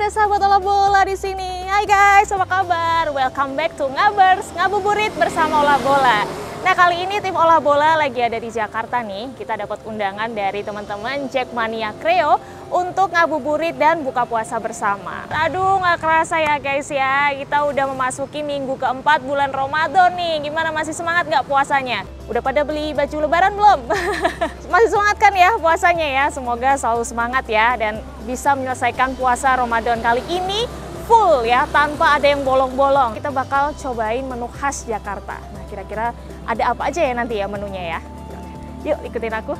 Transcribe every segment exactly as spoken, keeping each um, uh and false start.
ada sahabat olah bola di sini. Hai guys, apa kabar? Welcome back to Ngabers, ngabuburit bersama olah bola. Nah, kali ini tim olah bola lagi ada di Jakarta nih. Kita dapat undangan dari teman-teman Jackmania Kreo untuk ngabuburit dan buka puasa bersama. Aduh, nggak kerasa ya guys ya. Kita udah memasuki minggu keempat bulan Ramadan nih. Gimana, masih semangat nggak puasanya? Udah pada beli baju lebaran belum? Masih semangat kan ya puasanya ya? Semoga selalu semangat ya dan bisa menyelesaikan puasa Ramadan kali ini full ya, tanpa ada yang bolong-bolong. Kita bakal cobain menu khas Jakarta. Nah, kira-kira ada apa aja ya nanti ya menunya ya? Yuk ikutin aku.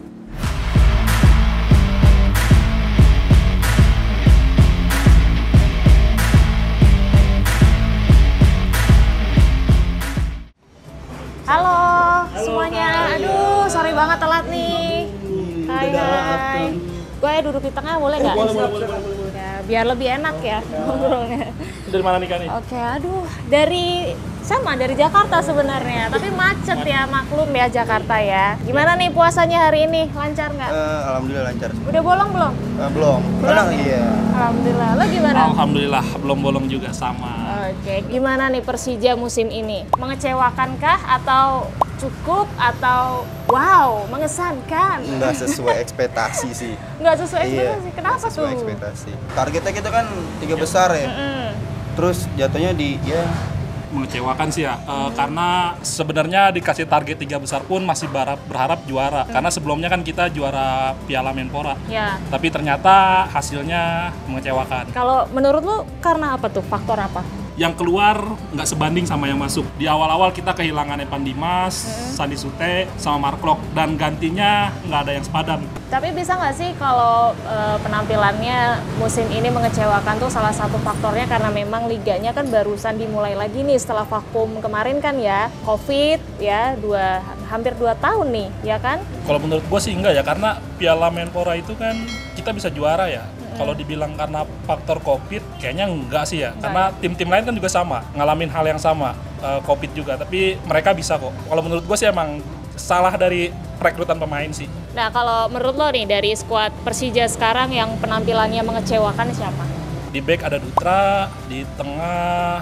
Halo, Halo semuanya. Hai. Aduh, sorry banget telat nih. Hai, hai. Gue duduk di tengah boleh nggak? Boleh, boleh, boleh, boleh. Ya, biar lebih enak ya ngobrolnya. Dari mana nih Kak nih? Oke, aduh, dari sama dari Jakarta sebenarnya, tapi macet ya, maklum ya Jakarta ya. Gimana nih puasanya hari ini? Lancar nggak? Uh, Alhamdulillah lancar. Udah bolong belum? Uh, belum. Belum. Iya. Alhamdulillah. Lo gimana? Alhamdulillah belum bolong juga sama. Oke, gimana nih Persija musim ini? Mengecewakan-kah atau cukup atau wow, mengesankan? Nggak sesuai ekspektasi sih. Nggak sesuai ekspektasi? Iya, Kenapa sesuai tuh? ekspektasi. Targetnya kita kan tiga besar ya. Mm-mm. Terus jatuhnya di ya Mengecewakan sih ya, e, karena sebenarnya dikasih target tiga besar pun masih berharap, berharap juara. Hmm. Karena sebelumnya kan kita juara Piala Menpora. Ya. Tapi ternyata hasilnya mengecewakan. Kalau menurut lu karena apa tuh? Faktor apa? Yang keluar nggak sebanding sama yang masuk. Di awal-awal kita kehilangan Evan Dimas, hmm. Sandi Sute, sama Mark Klok. Dan gantinya nggak ada yang sepadan. Tapi bisa nggak sih kalau e, penampilannya musim ini mengecewakan tuh salah satu faktornya karena memang liganya kan barusan dimulai lagi nih setelah vakum kemarin kan ya, Covid ya, dua, hampir dua tahun nih, ya kan? Kalau menurut gue sih enggak ya, karena Piala Menpora itu kan kita bisa juara ya. Kalau dibilang karena faktor Covid, kayaknya enggak sih ya. Enggak. Karena tim-tim lain kan juga sama, ngalamin hal yang sama, uh, Covid juga. Tapi mereka bisa kok. Kalau menurut gue sih emang salah dari perekrutan pemain sih. Nah, kalau menurut lo nih, dari skuad Persija sekarang yang penampilannya mengecewakan siapa? Di back ada Dutra, di tengah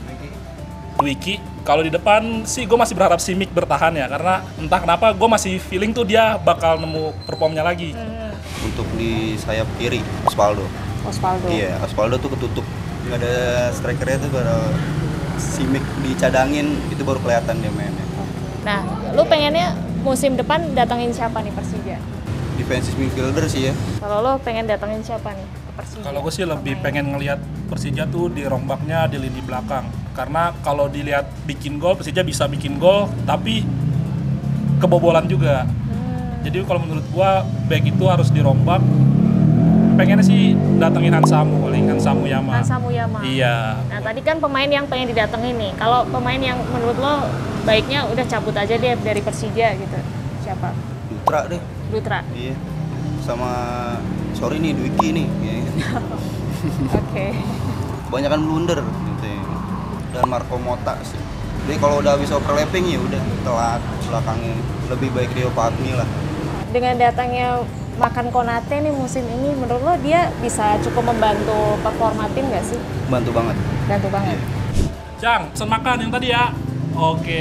Dwiki. Kalau di depan sih gue masih berharap Simic bertahan ya. Karena entah kenapa gue masih feeling tuh dia bakal nemu performnya lagi. Hmm. Untuk di sayap kiri, Osvaldo. Osvaldo. Iya, Osvaldo tuh ketutup. Nggak ada strikernya tuh, baru Simic dicadangin, itu baru kelihatan dia mainnya. Nah, lu pengennya musim depan datangin siapa nih Persija? Defensive midfielder sih ya. Kalau lo pengen datangin siapa nih ke Persija? Kalau gue sih lebih pengen ngelihat Persija tuh di rombaknya di lini belakang. Karena kalau dilihat bikin gol, Persija bisa bikin gol, tapi kebobolan juga. Jadi kalau menurut gua back itu harus dirombak. Pengennya sih datengin Hansamu, paling Hansamu Yama. Hansamu Yama. Iya. Nah, tadi kan pemain yang pengen didatengin nih. Kalau pemain yang menurut lo baiknya udah cabut aja deh dari Persija gitu. Siapa? Dutra deh. Dutra. Iya. Sama sorry nih Dwiki nih. Oke. Okay. Kebanyakan blunder gitu ya. Dan Marco Mota sih. Jadi kalau udah habis overlapping ya udah telat belakangnya. Lebih baik Rio Fahmi lah. Dengan datangnya Makan Konate nih musim ini, menurut lo dia bisa cukup membantu performa tim nggak sih? Bantu banget. Bantu banget. Iya. Cang, pesen makan yang tadi ya. Oke.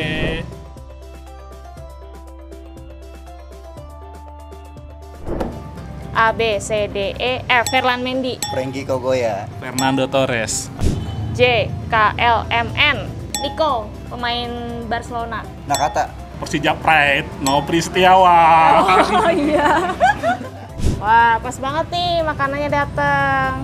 A, B, C, D, E, F. Ferland Mendy. Frankie Kogoya. Fernando Torres. J, K, L, M, N. Nico, pemain Barcelona. Nakata. Persija Pride, Nopri Setiawan. Oh iya. Wah, pas banget nih makanannya datang.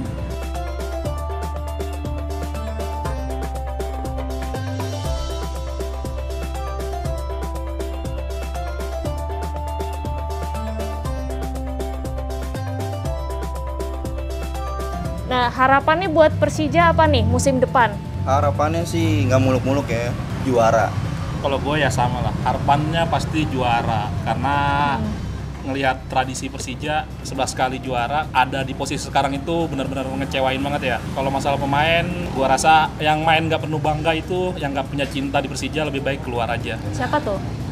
Nah, harapannya buat Persija apa nih musim depan? Harapannya sih nggak muluk-muluk ya, juara. Kalau gue ya sama lah, harapannya pasti juara. Karena hmm. ngelihat tradisi Persija sebelas kali juara, ada di posisi sekarang itu benar-benar ngecewain banget ya. Kalau masalah pemain, gue rasa yang main nggak penuh bangga itu, yang nggak punya cinta di Persija lebih baik keluar aja. Siapa tuh?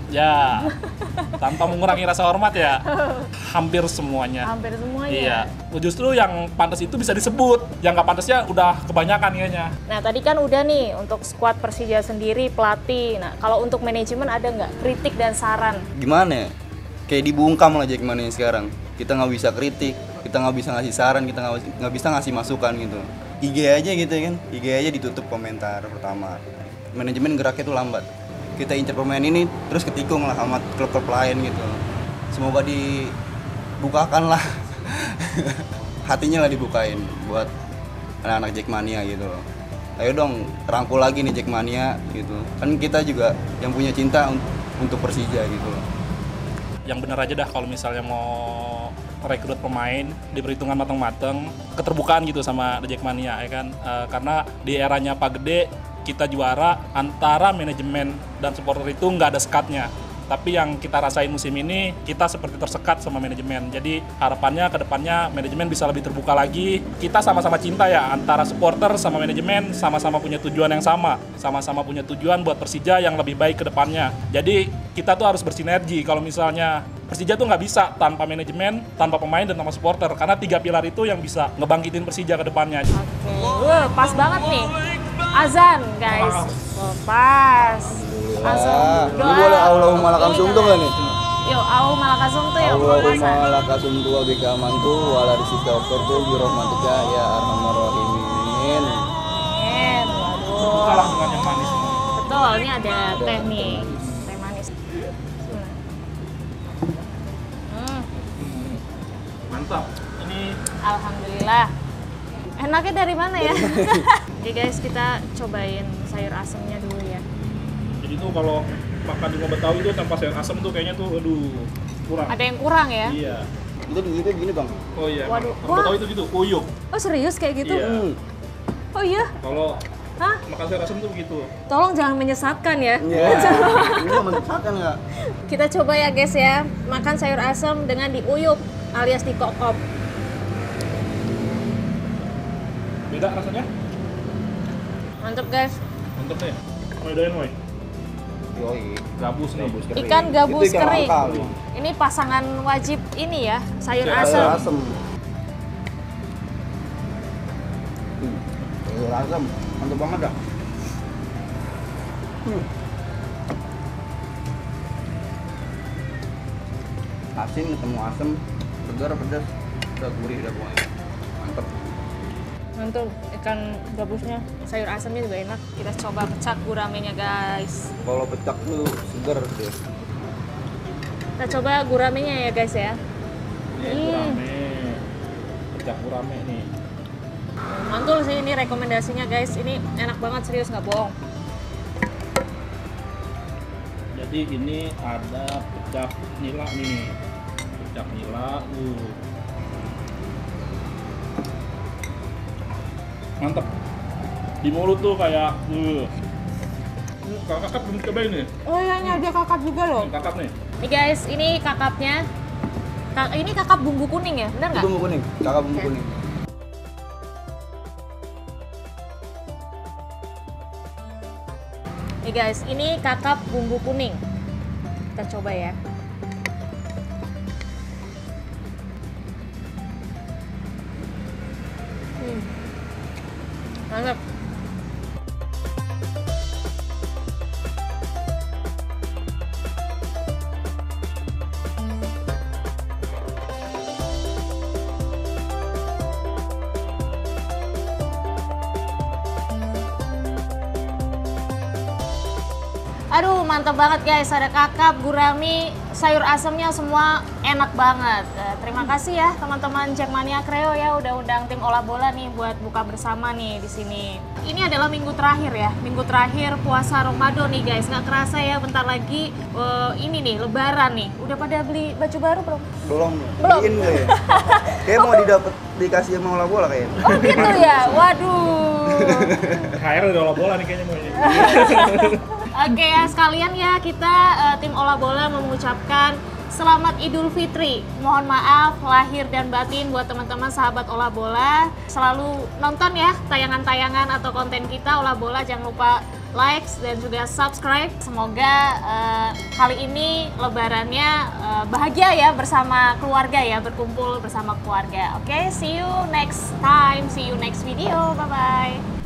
Ya, tanpa mengurangi rasa hormat ya, hampir semuanya. Hampir semuanya. Iya, justru yang pantas itu bisa disebut, yang nggak pantasnya udah kebanyakan kayaknya. Nah tadi kan udah nih untuk skuad Persija sendiri, pelatih. Nah kalau untuk manajemen ada nggak kritik dan saran? Gimana ya? Kayak dibungkam lah Jackmania sekarang. Kita nggak bisa kritik, kita nggak bisa ngasih saran, kita nggak nggak bisa ngasih masukan gitu. I G aja gitu kan, I G aja ditutup komentar pertama. Manajemen geraknya tuh lambat. Kita incer pemain ini terus ketikung lah sama klub-klub lain gitu. Semoga dibukakan lah. Hatinya lah dibukain buat anak-anak Jackmania gitu loh. Ayo dong rangkul lagi nih Jackmania gitu. Kan kita juga yang punya cinta untuk Persija gitu loh. Yang bener aja dah kalau misalnya mau rekrut pemain diperhitungkan matang-matang, keterbukaan gitu sama The Jackmania ya kan. E, karena di eranya Pak Gede kita juara, antara manajemen dan supporter itu nggak ada sekatnya. Tapi yang kita rasain musim ini, kita seperti tersekat sama manajemen. Jadi harapannya ke depannya manajemen bisa lebih terbuka lagi. Kita sama-sama cinta ya, antara supporter sama manajemen sama-sama punya tujuan yang sama. Sama-sama punya tujuan buat Persija yang lebih baik ke depannya. Jadi kita tuh harus bersinergi. Kalau misalnya Persija tuh nggak bisa tanpa manajemen, tanpa pemain, dan tanpa supporter. Karena tiga pilar itu yang bisa ngebangkitin Persija ke depannya. Oke, Wah, pas banget nih. Azan guys, oh, pas. Langsung doa. Ini boleh Allahumma lakam sumtu nggak nih? Yuk, Allahumma lakam sumtu yuk. Allahumma lakam sumtu wa bika amantu wa la rizika uqtu bi rahmatika ya arhamar rahimin. Amin. Waduh. Kalah dengan yang manis. Betul, ini ada teh nih. Teh manis. Hmm. Mantap. Ini Alhamdulillah. Enaknya dari mana ya? Oke guys, kita cobain sayur asemnya dulu ya. jadi tuh kalau makan di rumah Betawi itu tanpa sayur asam tuh kayaknya tuh aduh kurang. Ada yang kurang ya? Iya. Itu digigit gini bang. Oh iya. Waduh. Orang Betawi itu gitu, uyuk. Oh serius kayak gitu? Iya. Hmm. Oh iya? Kalau Hah? makan sayur asam tuh begitu. Tolong jangan menyesatkan ya. Iya. Ini mah menyesatkan nggak? Kita coba ya guys ya, makan sayur asam dengan diuyuk alias dikokop. Beda rasanya? Mantep guys. Mantep deh. Mau doain Moy. Yoi. Gabus nih. Gabus kering. Ikan gabus Itu ikan kering. langka. Ini pasangan wajib ini ya, sayur Sayur asam. Asam. Hmm. Sayur asam, mantap banget dah. Hmm. Asin ketemu asam, segar pedas, udah gurih udah pokoknya. Mantap. Mantap, ikan gabusnya, sayur asamnya juga enak. Kita coba pecak guramenya guys. Kalau pecak tuh segar deh. Kita coba guramenya ya guys ya. Ini Hmm. gurame. Pecak gurame nih. Mantul sih ini rekomendasinya guys. Ini enak banget serius nggak bohong. Jadi ini ada pecak nila nih. Pecak nila. Uh. Mantap. Di mulut tuh kayak uh. Ini kakak belum cobain nih. Oh iya, ini ada kakap juga loh. Ini kakak nih. Nih guys, ini kakapnya. Ka- ini kakap bumbu kuning ya, benar nggak? Bumbu kuning, kakak bumbu Oke. kuning. Nih guys, ini kakap bumbu kuning. Kita coba ya. Hmm. Mantap. Aduh, mantap banget guys. Ada kakap, gurami, sayur asamnya semua enak banget. Eh, terima kasih ya teman-teman Jackmania Kreo ya udah undang tim olah bola nih buat buka bersama nih di sini. Ini adalah minggu terakhir ya, minggu terakhir puasa Ramadan nih guys. Nggak kerasa ya, bentar lagi eh, ini nih Lebaran nih. Udah pada beli baju baru belum? Belum. Belum. Beliin gue ya. Kayak mau didapat dikasih sama olah bola kayaknya. Oh gitu ya, waduh. H R udah olah bola nih kayaknya Moy. Oke ya sekalian ya kita uh, tim olah bola mengucapkan selamat Idul Fitri. Mohon maaf lahir dan batin buat teman-teman sahabat olah bola. Selalu nonton ya tayangan-tayangan atau konten kita olah bola. Jangan lupa like dan juga subscribe. Semoga uh, kali ini lebarannya uh, bahagia ya bersama keluarga ya, berkumpul bersama keluarga. Oke, okay, see you next time, see you next video. Bye bye.